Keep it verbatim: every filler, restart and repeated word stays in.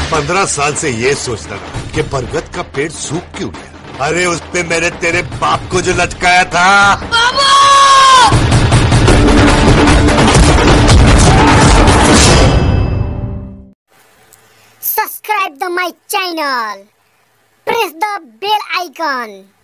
पंद्रह साल से ये सोचता था कि बरगद का पेड़ सूख क्यों गया। अरे उसने मैंने तेरे बाप को जो लटकाया था। बाबू! Subscribe to my channel. Press the bell icon.